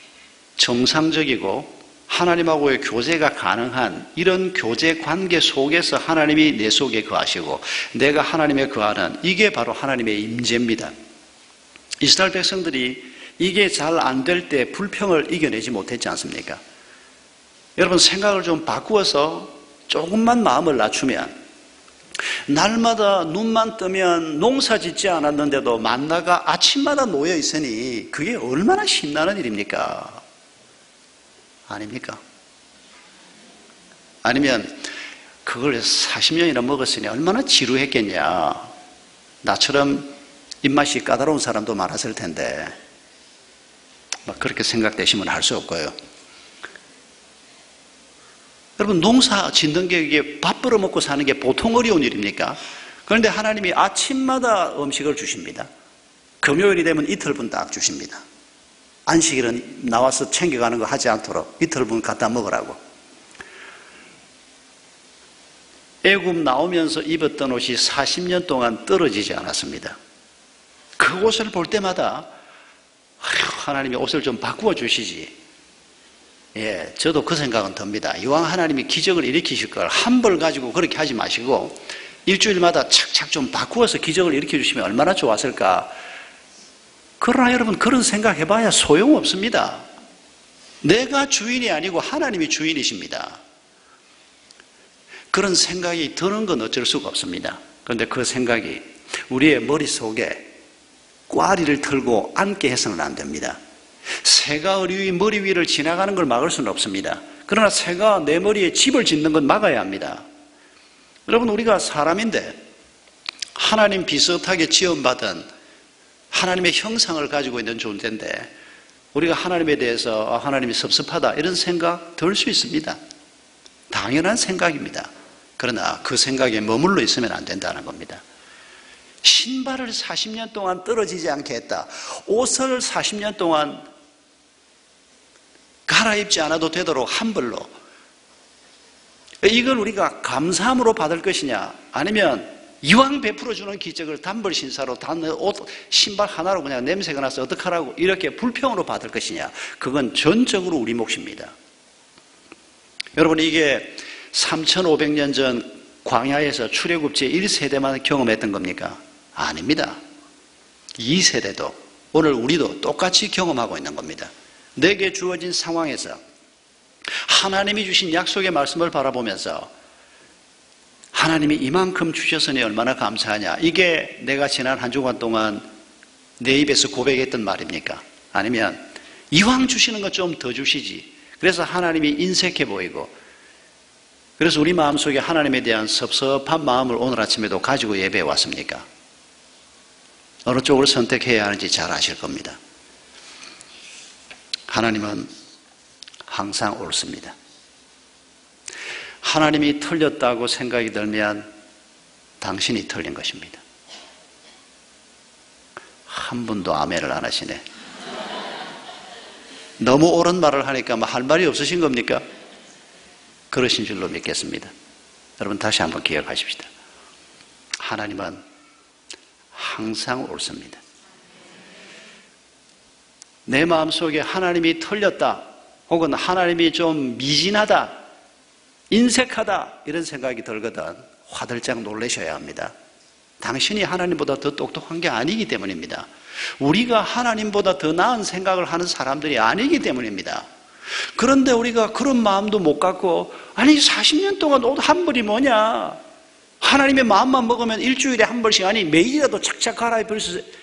[SPEAKER 1] 정상적이고 하나님하고의 교제가 가능한 이런 교제 관계 속에서 하나님이 내 속에 거하시고 내가 하나님에 거하는 이게 바로 하나님의 임재입니다. 이스라엘 백성들이 이게 잘 안 될 때 불평을 이겨내지 못했지 않습니까? 여러분, 생각을 좀 바꾸어서 조금만 마음을 낮추면 날마다 눈만 뜨면 농사 짓지 않았는데도 만나가 아침마다 놓여 있으니 그게 얼마나 신나는 일입니까? 아닙니까? 아니면 그걸 40년이나 먹었으니 얼마나 지루했겠냐. 나처럼 입맛이 까다로운 사람도 많았을 텐데 그렇게 생각되시면 할 수 없고요. 여러분, 농사 짓는 게 이게 밥 벌어 먹고 사는 게 보통 어려운 일입니까? 그런데 하나님이 아침마다 음식을 주십니다. 금요일이 되면 이틀분 딱 주십니다. 안식일은 나와서 챙겨가는 거 하지 않도록 이틀분 갖다 먹으라고. 애굽 나오면서 입었던 옷이 40년 동안 떨어지지 않았습니다. 그 옷을 볼 때마다 하나님이 옷을 좀 바꾸어 주시지. 예, 저도 그 생각은 듭니다. 이왕 하나님이 기적을 일으키실 걸 한 벌 가지고 그렇게 하지 마시고 일주일마다 착착 좀 바꾸어서 기적을 일으켜 주시면 얼마나 좋았을까. 그러나 여러분, 그런 생각해봐야 소용없습니다. 내가 주인이 아니고 하나님이 주인이십니다. 그런 생각이 드는 건 어쩔 수가 없습니다. 그런데 그 생각이 우리의 머릿속에 꽈리를 틀고 앉게 해서는 안 됩니다. 새가 우리 머리 위를 지나가는 걸 막을 수는 없습니다. 그러나 새가 내 머리에 집을 짓는 건 막아야 합니다. 여러분, 우리가 사람인데 하나님 비슷하게 지음받은 하나님의 형상을 가지고 있는 존재인데 우리가 하나님에 대해서 하나님이 섭섭하다 이런 생각 들 수 있습니다. 당연한 생각입니다. 그러나 그 생각에 머물러 있으면 안 된다는 겁니다. 신발을 40년 동안 떨어지지 않게 했다. 옷을 40년 동안 갈아입지 않아도 되도록 한 벌로. 이걸 우리가 감사함으로 받을 것이냐, 아니면 이왕 베풀어주는 기적을 단벌 신사로 옷, 신발 하나로 그냥 냄새가 나서 어떡하라고 이렇게 불평으로 받을 것이냐, 그건 전적으로 우리 몫입니다. 여러분, 이게 3,500년 전 광야에서 출애굽제 1세대만 경험했던 겁니까? 아닙니다. 2세대도 오늘 우리도 똑같이 경험하고 있는 겁니다. 내게 주어진 상황에서 하나님이 주신 약속의 말씀을 바라보면서 하나님이 이만큼 주셨으니 얼마나 감사하냐, 이게 내가 지난 한 주간 동안 내 입에서 고백했던 말입니까? 아니면 이왕 주시는 것 좀 더 주시지, 그래서 하나님이 인색해 보이고 그래서 우리 마음속에 하나님에 대한 섭섭한 마음을 오늘 아침에도 가지고 예배에 왔습니까? 어느 쪽을 선택해야 하는지 잘 아실 겁니다. 하나님은 항상 옳습니다. 하나님이 틀렸다고 생각이 들면 당신이 틀린 것입니다. 한 분도 아멘을 안 하시네. 너무 옳은 말을 하니까 할 말이 없으신 겁니까? 그러신 줄로 믿겠습니다. 여러분, 다시 한번 기억하십시다. 하나님은 항상 옳습니다. 내 마음속에 하나님이 틀렸다, 혹은 하나님이 좀 미진하다, 인색하다 이런 생각이 들거든 화들짝 놀라셔야 합니다. 당신이 하나님보다 더 똑똑한 게 아니기 때문입니다. 우리가 하나님보다 더 나은 생각을 하는 사람들이 아니기 때문입니다. 그런데 우리가 그런 마음도 못 갖고, 아니 40년 동안 옷 한 벌이 뭐냐, 하나님의 마음만 먹으면 일주일에 한 번씩, 아니 매일이라도 착착 갈아입을 수 있어요.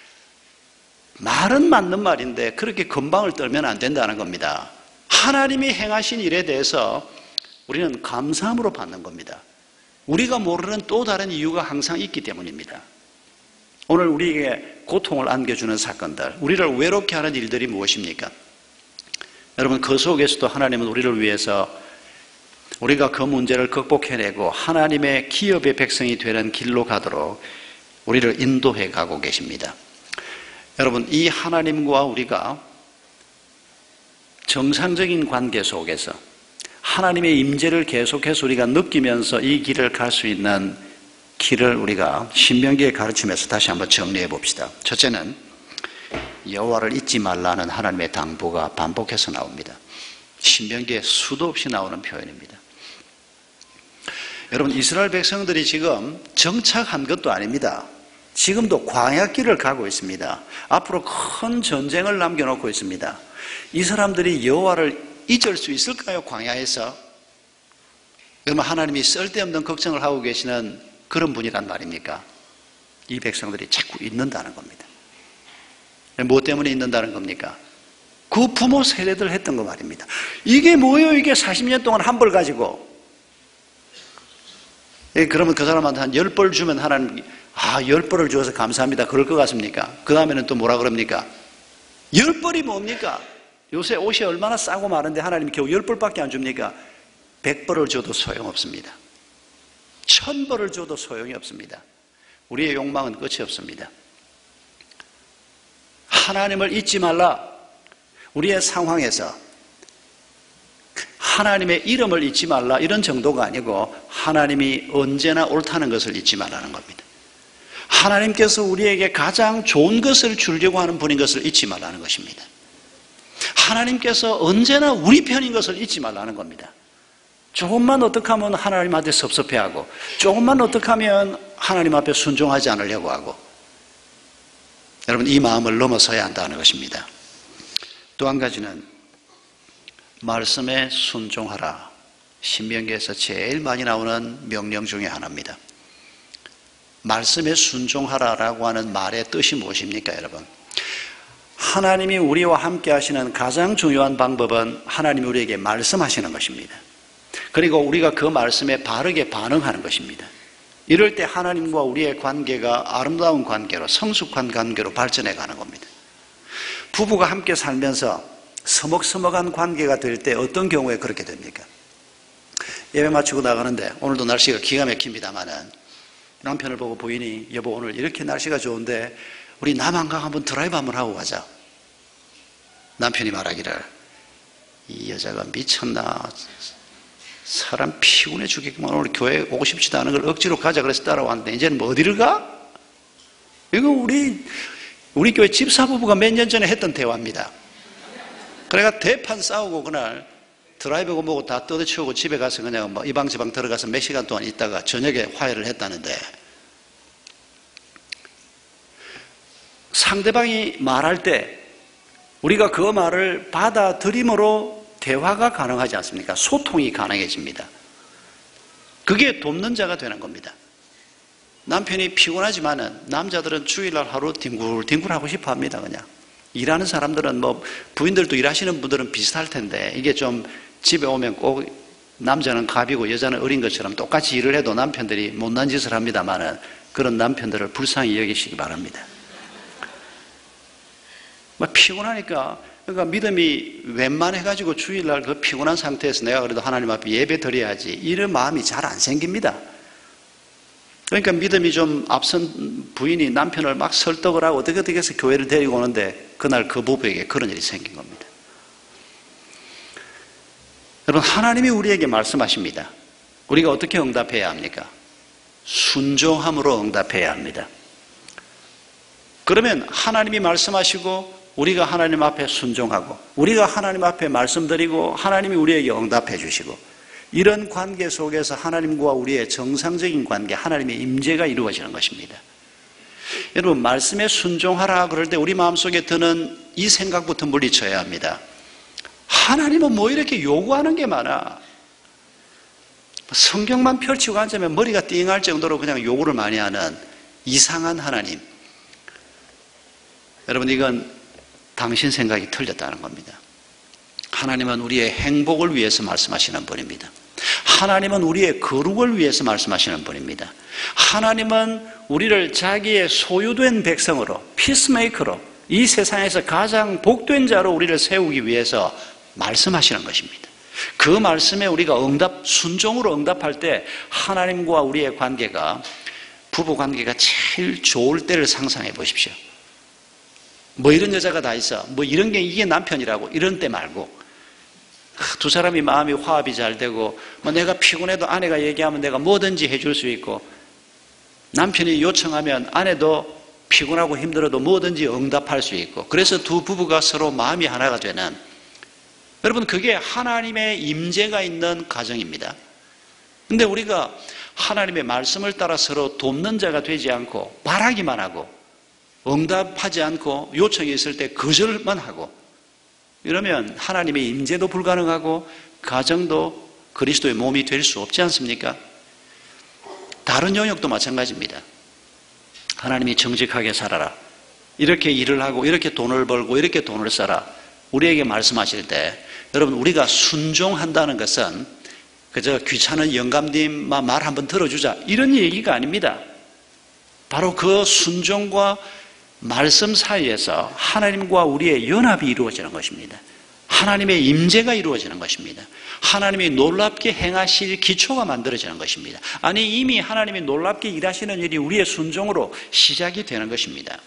[SPEAKER 1] 말은 맞는 말인데 그렇게 건방을 떨면 안 된다는 겁니다. 하나님이 행하신 일에 대해서 우리는 감사함으로 받는 겁니다. 우리가 모르는 또 다른 이유가 항상 있기 때문입니다. 오늘 우리에게 고통을 안겨주는 사건들, 우리를 외롭게 하는 일들이 무엇입니까? 여러분, 그 속에서도 하나님은 우리를 위해서 우리가 그 문제를 극복해내고 하나님의 기업의 백성이 되는 길로 가도록 우리를 인도해 가고 계십니다. 여러분, 이 하나님과 우리가 정상적인 관계 속에서 하나님의 임재를 계속해서 우리가 느끼면서 이 길을 갈 수 있는 길을 우리가 신명기의 가르침에서 다시 한번 정리해 봅시다. 첫째는 여호와를 잊지 말라는 하나님의 당부가 반복해서 나옵니다. 신명기에 수도 없이 나오는 표현입니다. 여러분, 이스라엘 백성들이 지금 정착한 것도 아닙니다. 지금도 광야길을 가고 있습니다. 앞으로 큰 전쟁을 남겨놓고 있습니다. 이 사람들이 여호와를 잊을 수 있을까요? 광야에서. 그러면 하나님이 쓸데없는 걱정을 하고 계시는 그런 분이란 말입니까? 이 백성들이 자꾸 잊는다는 겁니다. 뭐 때문에 잊는다는 겁니까? 그 부모 세대들 했던 거 말입니다. 이게 뭐예요? 이게 40년 동안 한 벌 가지고. 그러면 그 사람한테 한 10벌 주면 하나님, 10벌을 주어서 감사합니다. 그럴 것 같습니까? 그 다음에는 또 뭐라 그럽니까? 10벌이 뭡니까? 요새 옷이 얼마나 싸고 마른데 하나님이 겨우 10벌밖에 안 줍니까? 100벌을 줘도 소용없습니다. 1000벌을 줘도 소용이 없습니다. 우리의 욕망은 끝이 없습니다. 하나님을 잊지 말라. 우리의 상황에서 하나님의 이름을 잊지 말라, 이런 정도가 아니고 하나님이 언제나 옳다는 것을 잊지 말라는 겁니다. 하나님께서 우리에게 가장 좋은 것을 주려고 하는 분인 것을 잊지 말라는 것입니다. 하나님께서 언제나 우리 편인 것을 잊지 말라는 겁니다. 조금만 어떻게 하면 하나님한테 섭섭해하고, 조금만 어떻게 하면 하나님 앞에 순종하지 않으려고 하고, 여러분, 이 마음을 넘어서야 한다는 것입니다. 또 한 가지는 말씀에 순종하라. 신명기에서 제일 많이 나오는 명령 중에 하나입니다. 말씀에 순종하라라고 하는 말의 뜻이 무엇입니까, 여러분? 하나님이 우리와 함께 하시는 가장 중요한 방법은 하나님이 우리에게 말씀하시는 것입니다. 그리고 우리가 그 말씀에 바르게 반응하는 것입니다. 이럴 때 하나님과 우리의 관계가 아름다운 관계로, 성숙한 관계로 발전해 가는 겁니다. 부부가 함께 살면서 서먹서먹한 관계가 될 때 어떤 경우에 그렇게 됩니까? 예배 마치고 나가는데 오늘도 날씨가 기가 막힙니다마는 남편을 보고 부인이, 여보 오늘 이렇게 날씨가 좋은데 우리 남한강 한번 드라이브 한번 하고 가자. 남편이 말하기를, 이 여자가 미쳤나, 사람 피곤해 죽겠구만, 오늘 교회 오고 싶지도 않은 걸 억지로 가자 그래서 따라왔는데 이제는 뭐 어디를 가? 이거 우리 교회 집사부부가 몇 년 전에 했던 대화입니다. 그래가 대판 싸우고 그날 드라이브고 뭐고 다 떠들치우고 집에 가서 그냥 뭐 이방 저방 들어가서 몇 시간 동안 있다가 저녁에 화해를 했다는데, 상대방이 말할 때 우리가 그 말을 받아들임으로 대화가 가능하지 않습니까? 소통이 가능해집니다. 그게 돕는 자가 되는 겁니다. 남편이 피곤하지만은 남자들은 주일날 하루 뒹굴뒹굴 하고 싶어 합니다. 그냥 일하는 사람들은, 뭐 부인들도 일하시는 분들은 비슷할 텐데, 이게 좀 집에 오면 꼭 남자는 갑이고 여자는 어린 것처럼 똑같이 일을 해도 남편들이 못난 짓을 합니다만은 그런 남편들을 불쌍히 여기시기 바랍니다. 막 피곤하니까, 그러니까 믿음이 웬만해가지고 주일날 그 피곤한 상태에서 내가 그래도 하나님 앞에 예배 드려야지, 이런 마음이 잘 안 생깁니다. 그러니까 믿음이 좀 앞선 부인이 남편을 막 설득을 하고 어떻게 해서 교회를 데리고 오는데 그날 그 부부에게 그런 일이 생긴 겁니다. 여러분, 하나님이 우리에게 말씀하십니다. 우리가 어떻게 응답해야 합니까? 순종함으로 응답해야 합니다. 그러면 하나님이 말씀하시고 우리가 하나님 앞에 순종하고, 우리가 하나님 앞에 말씀드리고 하나님이 우리에게 응답해 주시고, 이런 관계 속에서 하나님과 우리의 정상적인 관계, 하나님의 임재가 이루어지는 것입니다. 여러분, 말씀에 순종하라 그럴 때 우리 마음속에 드는 이 생각부터 물리쳐야 합니다. 하나님은 뭐 이렇게 요구하는 게 많아. 성경만 펼치고 앉으면 머리가 띵할 정도로 그냥 요구를 많이 하는 이상한 하나님. 여러분, 이건 당신 생각이 틀렸다는 겁니다. 하나님은 우리의 행복을 위해서 말씀하시는 분입니다. 하나님은 우리의 거룩을 위해서 말씀하시는 분입니다. 하나님은 우리를 자기의 소유된 백성으로, 피스메이커로, 이 세상에서 가장 복된 자로 우리를 세우기 위해서 말씀하시는 것입니다. 그 말씀에 우리가 순종으로 응답할 때 하나님과 우리의 관계가, 부부 관계가 제일 좋을 때를 상상해 보십시오. 뭐 이런 여자가 다 있어. 뭐 이런 게 이게 남편이라고. 이런 때 말고. 두 사람이 마음이 화합이 잘 되고, 뭐 내가 피곤해도 아내가 얘기하면 내가 뭐든지 해줄 수 있고, 남편이 요청하면 아내도 피곤하고 힘들어도 뭐든지 응답할 수 있고, 그래서 두 부부가 서로 마음이 하나가 되는, 여러분, 그게 하나님의 임재가 있는 가정입니다. 근데 우리가 하나님의 말씀을 따라 서로 돕는 자가 되지 않고 바라기만 하고 응답하지 않고 요청이 있을 때 거절만 하고, 이러면 하나님의 임재도 불가능하고 가정도 그리스도의 몸이 될 수 없지 않습니까? 다른 영역도 마찬가지입니다. 하나님이 정직하게 살아라, 이렇게 일을 하고 이렇게 돈을 벌고 이렇게 돈을 써라, 우리에게 말씀하실 때, 여러분, 우리가 순종한다는 것은 그저 귀찮은 영감님만 말 한번 들어주자 이런 얘기가 아닙니다. 바로 그 순종과 말씀 사이에서 하나님과 우리의 연합이 이루어지는 것입니다. 하나님의 임재가 이루어지는 것입니다. 하나님이 놀랍게 행하실 기초가 만들어지는 것입니다. 아니, 이미 하나님이 놀랍게 일하시는 일이 우리의 순종으로 시작이 되는 것입니다.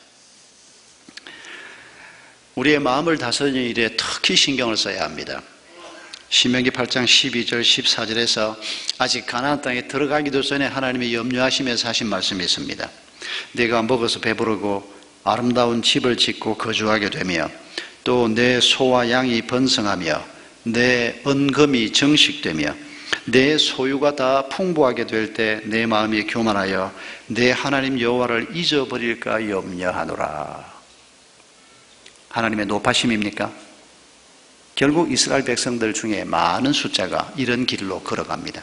[SPEAKER 1] 우리의 마음을 다스리는 일에 특히 신경을 써야 합니다. 신명기 8장 12절 14절에서 아직 가나안 땅에 들어가기도 전에 하나님이 염려하시면서 하신 말씀이 있습니다. 내가 먹어서 배부르고 아름다운 집을 짓고 거주하게 되며 또 내 소와 양이 번성하며 내 은금이 정식되며 내 소유가 다 풍부하게 될 때 내 마음이 교만하여 내 하나님 여호와를 잊어버릴까 염려하노라. 하나님의 높아심입니까? 결국 이스라엘 백성들 중에 많은 숫자가 이런 길로 걸어갑니다.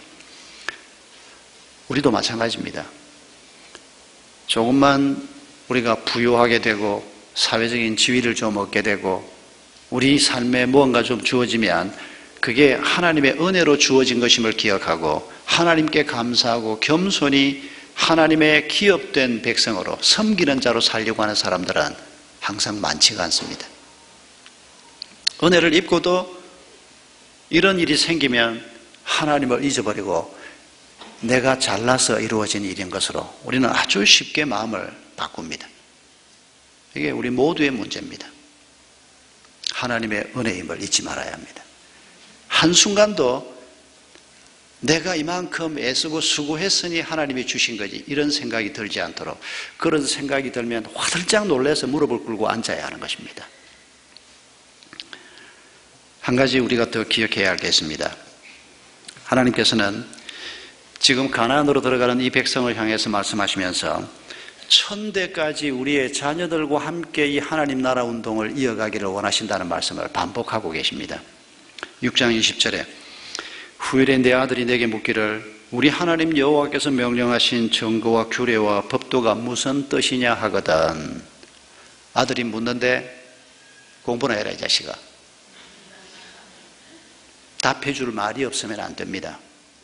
[SPEAKER 1] 우리도 마찬가지입니다. 조금만 우리가 부유하게 되고 사회적인 지위를 좀 얻게 되고 우리 삶에 무언가 좀 주어지면 그게 하나님의 은혜로 주어진 것임을 기억하고 하나님께 감사하고 겸손히 하나님의 기업된 백성으로 섬기는 자로 살려고 하는 사람들은 항상 많지가 않습니다. 은혜를 입고도 이런 일이 생기면 하나님을 잊어버리고 내가 잘나서 이루어진 일인 것으로 우리는 아주 쉽게 마음을 바꿉니다. 이게 우리 모두의 문제입니다. 하나님의 은혜임을 잊지 말아야 합니다. 한순간도 내가 이만큼 애쓰고 수고했으니 하나님이 주신 거지 이런 생각이 들지 않도록, 그런 생각이 들면 화들짝 놀라서 무릎을 꿇고 앉아야 하는 것입니다. 한 가지 우리가 더 기억해야 할 게 있습니다. 하나님께서는 지금 가나안으로 들어가는 이 백성을 향해서 말씀하시면서 천대까지 우리의 자녀들과 함께 이 하나님 나라 운동을 이어가기를 원하신다는 말씀을 반복하고 계십니다. 6장 20절에 후일에 내 아들이 내게 묻기를 우리 하나님 여호와께서 명령하신 정거와 규례와 법도가 무슨 뜻이냐 하거든. 아들이 묻는데 공부나 해라 이 자식아. 답해 줄 말이 없으면 안 됩니다.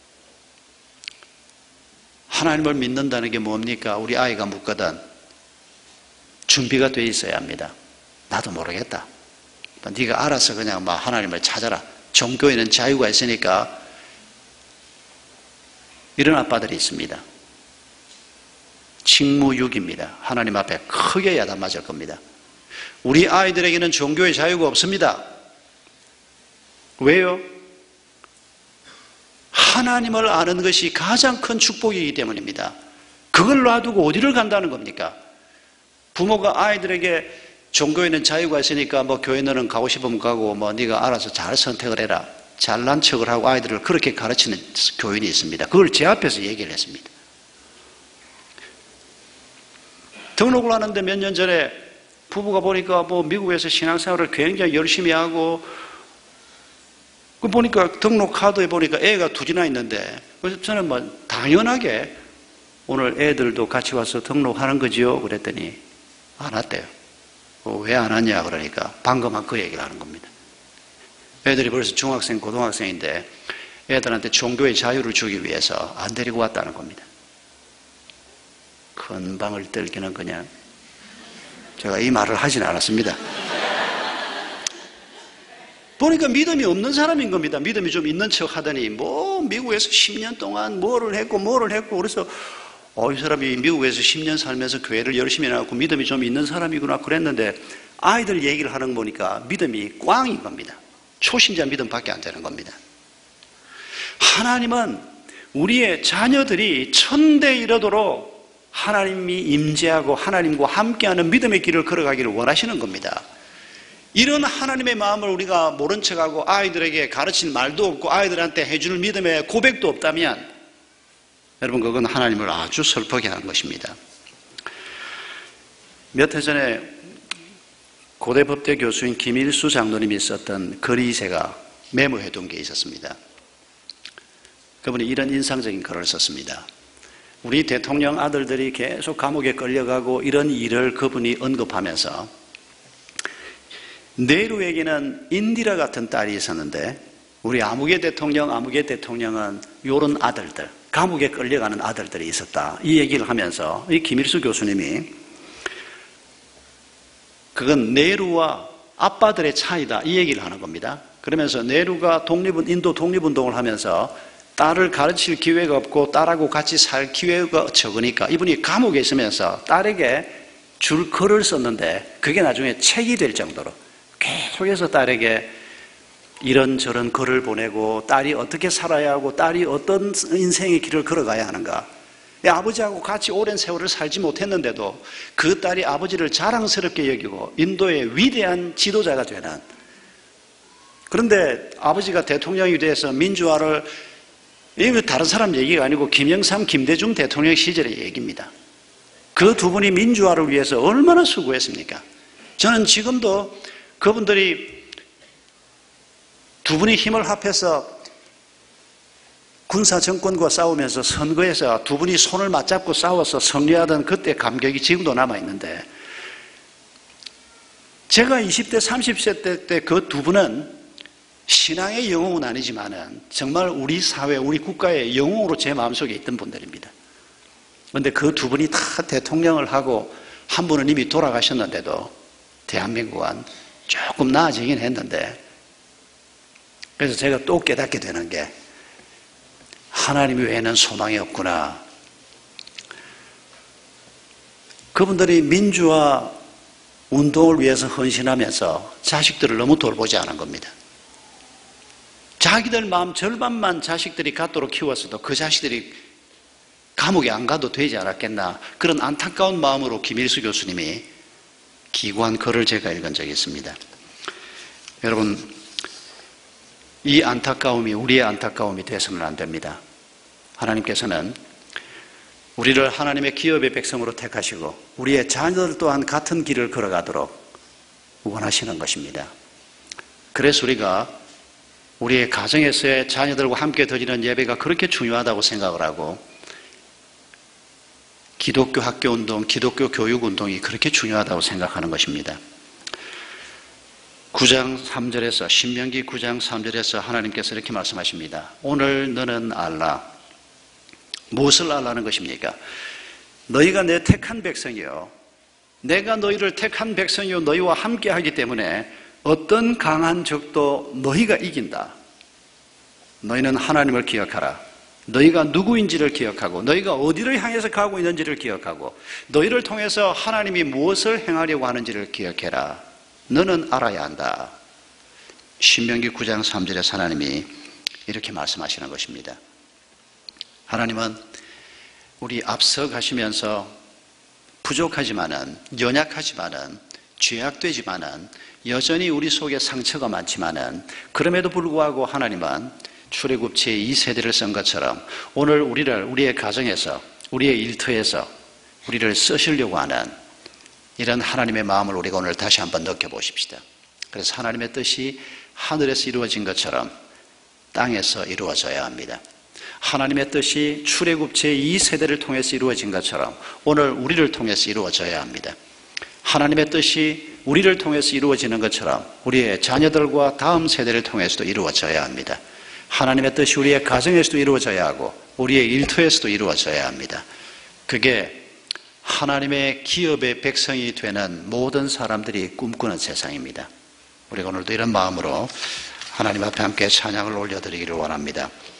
[SPEAKER 1] 하나님을 믿는다는 게 뭡니까? 우리 아이가 묻거든 준비가 돼 있어야 합니다. 나도 모르겠다. 네가 알아서 그냥 막 하나님을 찾아라. 종교에는 자유가 있으니까. 이런 아빠들이 있습니다. 칭무육입니다. 하나님 앞에 크게 야단 맞을 겁니다. 우리 아이들에게는 종교의 자유가 없습니다. 왜요? 하나님을 아는 것이 가장 큰 축복이기 때문입니다. 그걸 놔두고 어디를 간다는 겁니까? 부모가 아이들에게 종교에는 자유가 있으니까 뭐 교회 너는 가고 싶으면 가고 뭐 네가 알아서 잘 선택을 해라. 잘난 척을 하고 아이들을 그렇게 가르치는 교인이 있습니다. 그걸 제 앞에서 얘기를 했습니다. 등록을 하는데 몇 년 전에 부부가 보니까 뭐 미국에서 신앙생활을 굉장히 열심히 하고 그 보니까 등록 카드에 보니까 애가 2이나 있는데 그래서 저는 뭐 당연하게 오늘 애들도 같이 와서 등록하는 거지요? 그랬더니 안 왔대요. 왜 안 왔냐 그러니까 방금 그 얘기를 하는 겁니다. 애들이 벌써 중학생, 고등학생인데 애들한테 종교의 자유를 주기 위해서 안 데리고 왔다는 겁니다. 큰 방을 떨기는 그냥 제가 이 말을 하진 않았습니다. 보니까 믿음이 없는 사람인 겁니다. 믿음이 좀 있는 척 하더니 뭐 미국에서 10년 동안 뭐를 했고 그래서 이 사람이 미국에서 10년 살면서 교회를 열심히 해놨고 믿음이 좀 있는 사람이구나 그랬는데 아이들 얘기를 하는 거 보니까 믿음이 꽝인 겁니다. 초신자 믿음밖에 안 되는 겁니다. 하나님은 우리의 자녀들이 천대 이르도록 하나님이 임재하고 하나님과 함께하는 믿음의 길을 걸어가기를 원하시는 겁니다. 이런 하나님의 마음을 우리가 모른 척하고 아이들에게 가르칠 말도 없고 아이들한테 해줄 믿음의 고백도 없다면 여러분 그건 하나님을 아주 슬프게 하는 것입니다. 몇 해 전에 고대법대 교수인 김일수 장로님이 썼던 글이 제가 메모해둔 게 있었습니다. 그분이 이런 인상적인 글을 썼습니다. 우리 대통령 아들들이 계속 감옥에 끌려가고 이런 일을 그분이 언급하면서 네루에게는 인디라 같은 딸이 있었는데 우리 아무개 대통령은 이런 아들들, 감옥에 끌려가는 아들들이 있었다. 이 얘기를 하면서 이 김일수 교수님이 그건 네루와 아빠들의 차이다. 이 얘기를 하는 겁니다. 그러면서 네루가 인도 독립운동을 하면서 딸을 가르칠 기회가 없고 딸하고 같이 살 기회가 적으니까 이분이 감옥에 있으면서 딸에게 줄 글을 썼는데 그게 나중에 책이 될 정도로 계속해서 딸에게 이런저런 글을 보내고 딸이 어떻게 살아야 하고 딸이 어떤 인생의 길을 걸어가야 하는가. 아버지하고 같이 오랜 세월을 살지 못했는데도 그 딸이 아버지를 자랑스럽게 여기고 인도의 위대한 지도자가 되는, 그런데 아버지가 대통령이 돼서 민주화를, 이거 다른 사람 얘기가 아니고 김영삼, 김대중 대통령 시절의 얘기입니다. 그 두 분이 민주화를 위해서 얼마나 수고했습니까? 저는 지금도 그분들이 두 분이 힘을 합해서 군사 정권과 싸우면서 선거에서 두 분이 손을 맞잡고 싸워서 승리하던 그때 감격이 지금도 남아있는데, 제가 20대, 30세 때 그 두 분은 신앙의 영웅은 아니지만은 정말 우리 사회, 우리 국가의 영웅으로 제 마음속에 있던 분들입니다. 그런데 그 두 분이 다 대통령을 하고 한 분은 이미 돌아가셨는데도 대한민국은 조금 나아지긴 했는데, 그래서 제가 또 깨닫게 되는 게 하나님 외에는 소망이 없구나. 그분들이 민주화 운동을 위해서 헌신하면서 자식들을 너무 돌보지 않은 겁니다. 자기들 마음 절반만 자식들이 갖도록 키웠어도 그 자식들이 감옥에 안 가도 되지 않았겠나, 그런 안타까운 마음으로 김일수 교수님이 기고한 글을 제가 읽은 적이 있습니다. 여러분, 이 안타까움이 우리의 안타까움이 되어서는 안 됩니다. 하나님께서는 우리를 하나님의 기업의 백성으로 택하시고 우리의 자녀들 또한 같은 길을 걸어가도록 원하시는 것입니다. 그래서 우리가 우리의 가정에서의 자녀들과 함께 드리는 예배가 그렇게 중요하다고 생각을 하고, 기독교 학교운동, 기독교 교육운동이 그렇게 중요하다고 생각하는 것입니다. 9장 3절에서, 신명기 9장 3절에서 하나님께서 이렇게 말씀하십니다. 오늘 너는 알라. 무엇을 알라는 것입니까? 너희가 내 택한 백성이요, 내가 너희를 택한 백성이요 너희와 함께 하기 때문에 어떤 강한 적도 너희가 이긴다. 너희는 하나님을 기억하라. 너희가 누구인지를 기억하고 너희가 어디를 향해서 가고 있는지를 기억하고 너희를 통해서 하나님이 무엇을 행하려고 하는지를 기억해라. 너는 알아야 한다. 신명기 9장 3절에서 하나님이 이렇게 말씀하시는 것입니다. 하나님은 우리 앞서 가시면서 부족하지만은, 연약하지만은, 죄악되지만은, 여전히 우리 속에 상처가 많지만은, 그럼에도 불구하고 하나님은 출애굽기의 이 세대를 쓴 것처럼 오늘 우리를 우리의 가정에서, 우리의 일터에서 우리를 쓰시려고 하는 이런 하나님의 마음을 우리가 오늘 다시 한번 느껴보십시다. 그래서 하나님의 뜻이 하늘에서 이루어진 것처럼 땅에서 이루어져야 합니다. 하나님의 뜻이 출애굽 제2세대를 통해서 이루어진 것처럼 오늘 우리를 통해서 이루어져야 합니다. 하나님의 뜻이 우리를 통해서 이루어지는 것처럼 우리의 자녀들과 다음 세대를 통해서도 이루어져야 합니다. 하나님의 뜻이 우리의 가정에서도 이루어져야 하고 우리의 일터에서도 이루어져야 합니다. 그게 하나님의 기업의 백성이 되는 모든 사람들이 꿈꾸는 세상입니다. 우리가 오늘도 이런 마음으로 하나님 앞에 함께 찬양을 올려드리기를 원합니다.